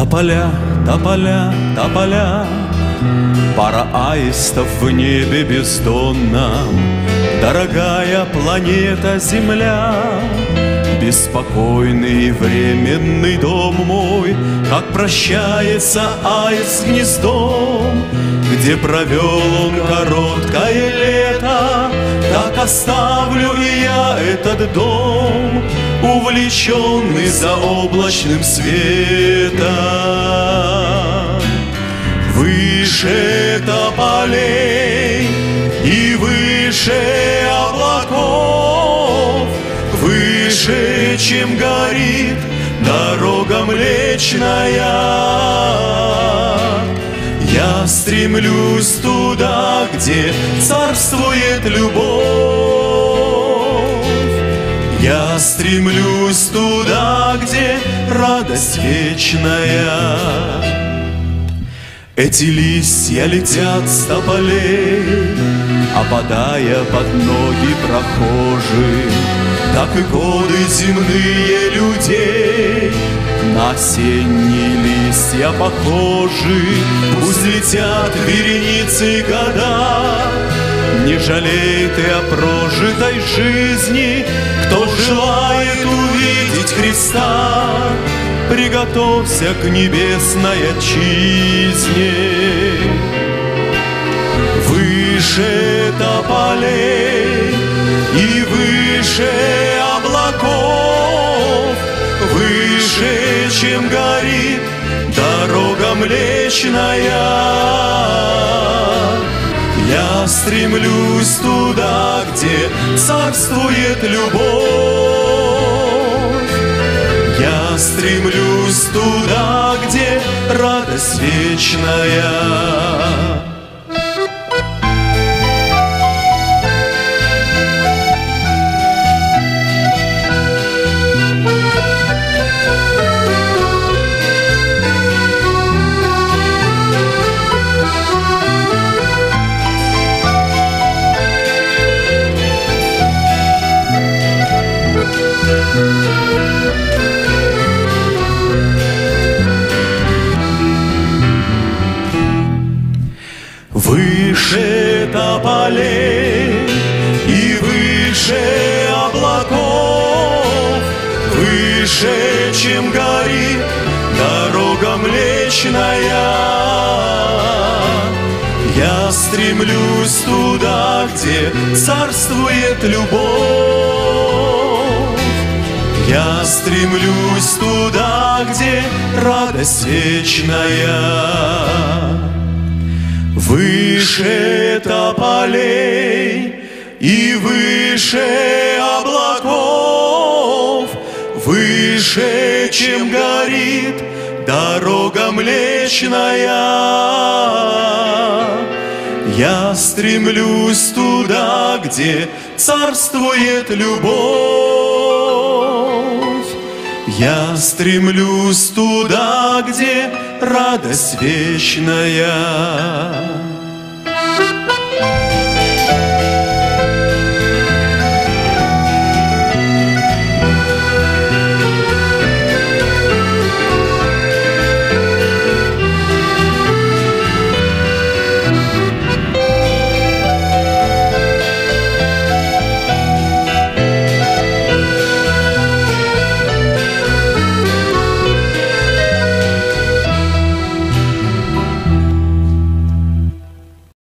Тополя, тополя, тополя, пара аистов в небе бездонном. Дорогая планета Земля, беспокойный временный дом мой, как прощается аист с гнездом. Где провел он короткое лето, так оставлю и я этот дом, увлеченный заоблачным светом. Выше тополей и выше облаков, выше, чем горит дорога Млечная, я стремлюсь туда, где царствует любовь. Я стремлюсь туда, где радость вечная. Эти листья летят с тополей, опадая под ноги прохожих. Так и годы земные людей на осенние листья похожи. Пусть летят вереницы года, не жалей ты о прожитой жизни. Кто желает увидеть Христа, приготовься к небесной отчизне. Выше тополей и выше облаков, выше, чем горит дорога Млечная, я стремлюсь туда, где царствует любовь. Я стремлюсь туда, где радость вечная. Выше тополей и выше облаков, выше, чем горит дорога Млечная, я стремлюсь туда, где царствует любовь. Я стремлюсь туда, где радость вечная. Выше тополей и выше облаков, выше, чем горит дорога Млечная, я стремлюсь туда, где царствует любовь. Я стремлюсь туда, где радость вечная.